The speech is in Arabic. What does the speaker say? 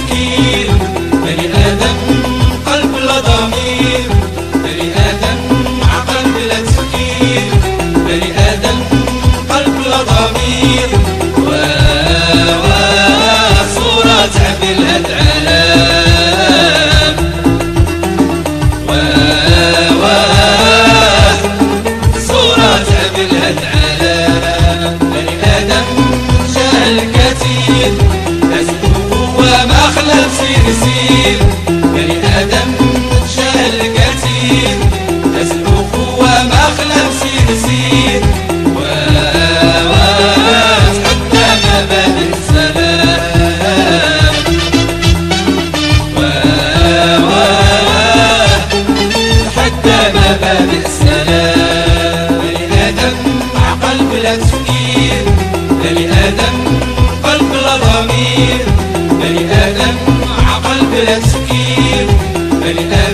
تفكير، بني آدم قلب بلا ضمير، بني آدم عقل بلا تفكير، بني آدم قلب بلا ضمير. صورة تعبي لهاد العالم، صورة تعبي لهاد العالم. بني آدم جهل كثير، وما خلى سير. بني آدم جهل كثير، تسلوك وما خلى سير. وتحدى مبادئ السلام، تحدى مبادئ السلام. بني آدم عقل بلا تفكير، بني آدم قلب بلا ضمير، بني آدم عقل بلا تفكير، بني آدم